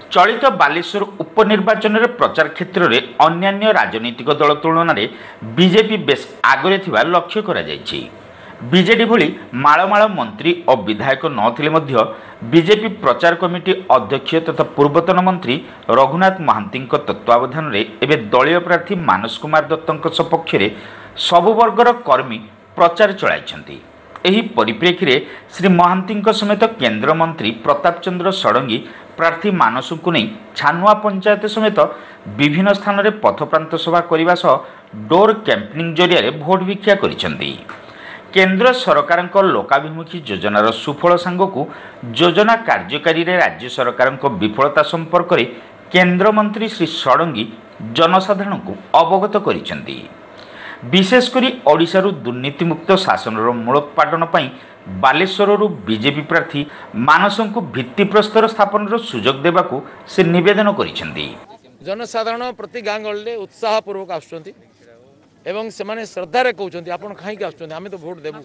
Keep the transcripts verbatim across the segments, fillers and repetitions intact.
चलित बालेश्वर उपनिर्वाचन में प्रचार क्षेत्र में अन्य राजनीतिक दल तुलन में बीजेपी बेस आगे थिबा लक्ष्य करा जायछि। बीजेडी भली माळमाळ मंत्री और विधायक नथिले मध्य बीजेपी प्रचार कमिटी अध्यक्ष तथा पूर्वतन मंत्री रघुनाथ महांती तत्वावधान में एवं दलीय प्रार्थी मानस कुमार दत्तों सपक्ष में सबु वर्गर कर्मी प्रचार चलाइछन्ति। एही परिप्रेक्षी में श्री महांती समेत केंद्र मंत्री प्रताप चंद्र षडंगी प्रार्थी मानस को नहीं छानुआ पंचायत समेत विभिन्न स्थान में पथप्रांत सभा करने सह डोर कैंपेनिंग जरिया भोट भिक्षा करिसेंति। केंद्र सरकार लोकाभिमुखी योजनार सुफल सांगकु योजना कार्यकारी राज्य सरकार विफलता संपर्क में केंद्र मंत्री श्री षडंगी जनसाधारण को अवगत करिसेंति। विशेषकर ओडिशारू दुर्नीतिमुक्त शासन मूलोत्पाटन पर बालेश्वर बीजेपी प्रार्थी मानस को भित्तिप्रस्तर स्थापन सुजोग देवाकू से निवेदन करिसेंति। जनसाधारण प्रति गाँ गहली उत्साहपूर्वक आसुँच एवं से माने श्रद्धारे कहते आपन कहीं आसुँच आम तो भोट देवु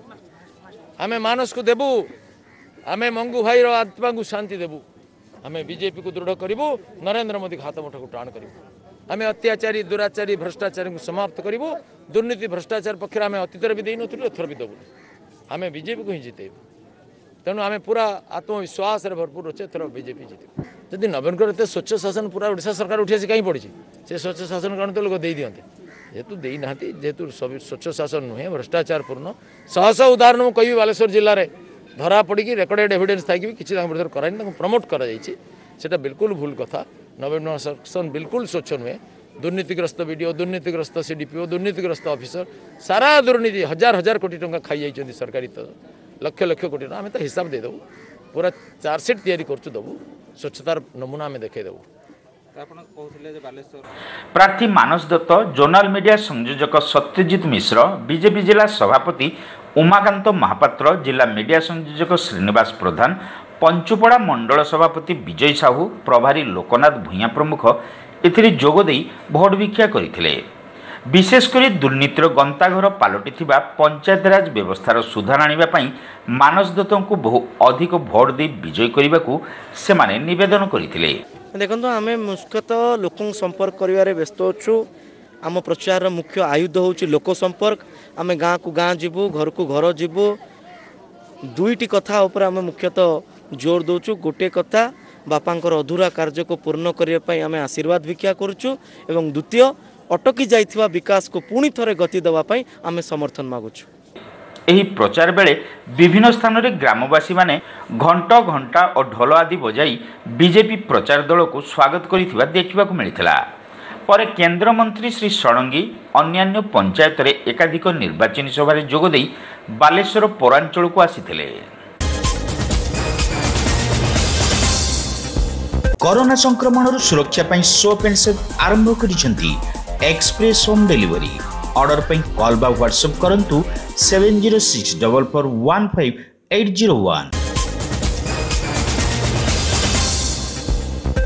आम मानस को देवु आम मंगू भाई आत्मा को शांति देवु आम बीजेपी को दृढ़ करूँ नरेंद्र मोदी हाथ मुठ को टाण करूँ आम अत्याचारी दुराचारी भ्रष्टाचारी को समाप्त करूँ दुर्नीति भ्रष्टाचार पक्ष आम अतीत भी देनु एथर भी देवु आम बीजेपी को ही जितेबू तेणु आम पूरा आत्मविश्वास भरपूर अच्छे एथर बीजेपी जिते जदि नवीन कर स्वच्छ शासन पूरा ओडिशा सरकार उठी आसी कहीं पड़ी से स्वच्छ शासन कारण तो लोग दे दियंते जेहेतु देना जेहेतु सब स्वच्छ शासन नुहे भ्रष्टाचार पूर्ण शह शह उदाहरण मुझे कह बालेश्वर जिले में धरा पड़ी रेकर्डेड एविडेंस थी किसी विरोध करानी प्रमोट कर बिल्कुल भूल कथा नवीन शासन बिल्कुल स्वच्छ नुहे दुर्नीतिग्रस्त वीडियो दुर्नीतिग्रस्त सीडीपीओ दुर्नीतिग्रस्त ऑफिसर सारा दुर्नीति हजार हजार कोटी टंका खाई जाइए सरकारी तो लक्ष लक्ष कोटी आम तो हिसाब देदेबू पूरा चार्जसीट तैयारी करदेबू स्वच्छतार नमूना आम देखदेबू। प्रार्थी मानस दत्त जोनाल मीडिया संयोजक सत्यजित मिश्र बीजेपी जिला सभापति उमाकांत महापात्र जिला मीडिया संयोजक श्रीनिवास प्रधान पंचुपड़ा मंडल सभापति विजय साहू प्रभारी लोकनाथ भूया प्रमुख एथिरे जोगदे भोट भिक्षा करथिले। विशेषकर दुर्नीतिर गंताघर पलटि पंचायतराज व्यवस्थार सुधार आनिबा पई मानस दत्त को बहु अधिक भोट दे विजय करने को सेमाने निवेदन करथिले। देखो आम मुख्यतः लोक संपर्क कर व्यस्त अच्छु आम प्रचार मुख्य आयुध हूँ लोक संपर्क आम गाँ को गाँ जीवु घर को घर जीवु दुईटी कथा उपर आम मुख्यतः जोर दौचु गोटे कथा बापांकर अधूरा कार्य को पूर्ण करने आम आशीर्वाद भिक्षा करुचु एवं द्वितीय अटकी जाइथिबा विकास को पुणी थरे गति देवाई आम समर्थन मागुचु। एही प्रचार बेले विभिन्न स्थान में ग्रामवासी माने घंट घंटा और ढोल आदि बजाई बीजेपी प्रचार दल को स्वागत करिथिबा देखिबाकू मिलिथिला। पर केंद्र मंत्री श्री षडंगी अन्यान्य पंचायत रे एकाधिक निर्वाचनी सभा जोग देई बालेश्वर पौरांचल को आसीथिले। कोरोना संक्रमण सुरक्षा पई सोप एंड सेफ आरंभ करिसेंती एक्सप्रेस होम डिलीवरी ऑर्डर पर कॉल बा व्हाट्सएप करंतु seven zero six four four one five eight zero one.